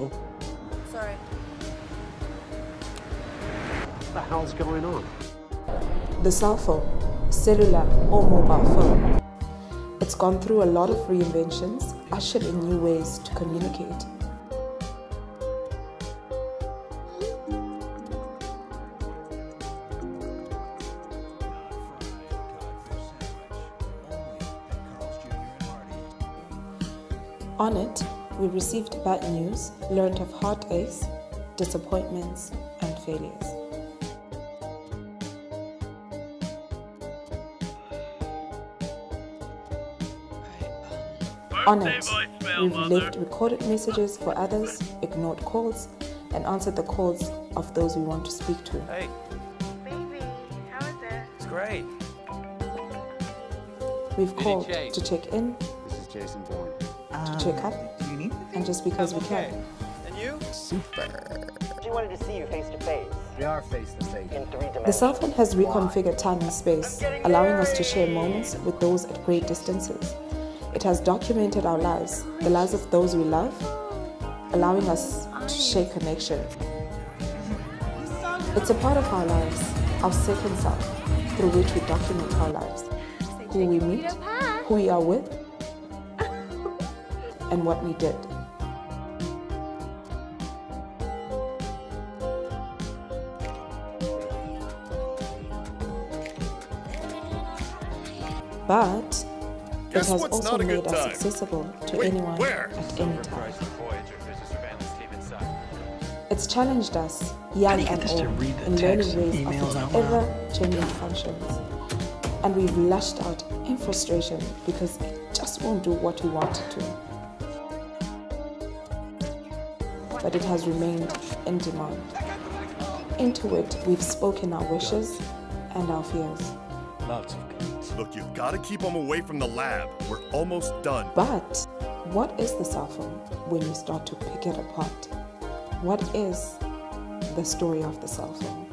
Hello? Sorry. What the hell's going on? The cell phone, cellular or mobile phone. It's gone through a lot of reinventions, ushered in new ways to communicate. On it, we received bad news, learned of heartaches, disappointments, and failures. On it, we've left recorded messages for others, ignored calls, and answered the calls of those we want to speak to. Hey. Baby, how is it? It's great. We've called to check in, This is Jason Bourne. to check up, and just because we can. And you? She wanted to see you face to face. We are face to face. In 3 dimensions. The cell phone has reconfigured time and space, allowing us to share moments with those at great distances. It has documented our lives, the lives of those we love, allowing us to share connection. It's a part of our lives, our second self, through which we document our lives, who we meet, who we are with, and what we did. But it has also made us accessible to anyone at any time. It's challenged us, young and old, in learning ways of its ever-changing functions. And we've lashed out in frustration because it just won't do what we want it to. But it has remained in demand. Into it, we've spoken our wishes and our fears. Look, you've got to keep them away from the lab. We're almost done. But what is the cell phone when you start to pick it apart? What is the story of the cell phone?